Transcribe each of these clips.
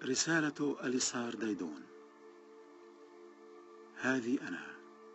رسالة أليسار ديدون. هذه أنا،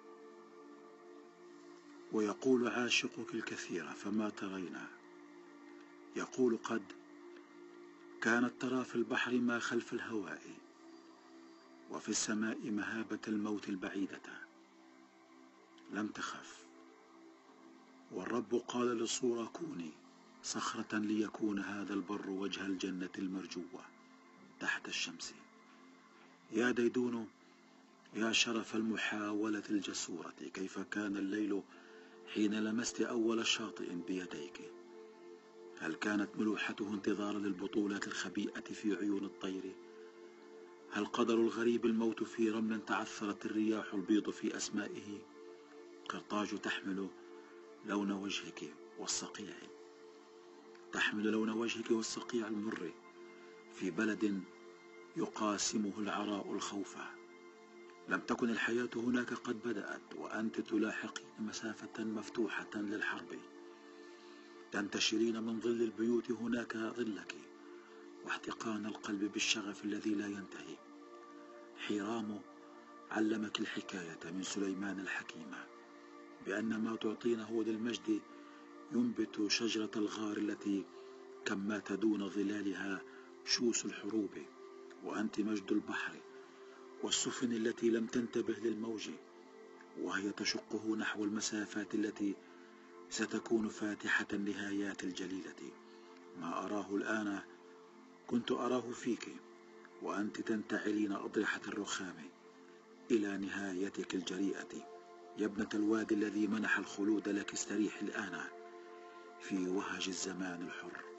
ويقول عاشقك الكثير فما ترينا. يقول قد كانت ترى في البحر ما خلف الهواء، وفي السماء مهابة الموت البعيدة. لم تخف، والرب قال للصورة كوني صخرة ليكون هذا البر وجه الجنة المرجوة تحت الشمس. يا ديدون، يا شرف المحاولة الجسورة، كيف كان الليل حين لمست أول شاطئ بيديك؟ هل كانت ملوحته انتظارا للبطولات الخبيئة في عيون الطير؟ هل قدر الغريب الموت في رمل تعثرت الرياح البيض في أسمائه؟ قرطاج تحمل لون وجهك والصقيع، تحمل لون وجهك والصقيع المر في بلد يقاسمه العراء الخوف. لم تكن الحياة هناك قد بدأت وأنت تلاحقين مسافة مفتوحة للحرب، تنتشرين من ظل البيوت هناك ظلك، واحتقان القلب بالشغف الذي لا ينتهي. حيرام علمك الحكاية من سليمان الحكيم بأن ما تعطينه للمجد ينبت شجرة الغار التي كم مات دون ظلالها شوس الحروب، وأنت مجد البحر والسفن التي لم تنتبه للموج وهي تشقه نحو المسافات التي ستكون فاتحة النهايات الجليلة. ما أراه الآن كنت أراه فيك وأنت تنتعلين أضرحة الرخام إلى نهايتك الجريئة. يا ابنة الوادي الذي منح الخلود لك، استريح الآن في وهج الزمان الحر.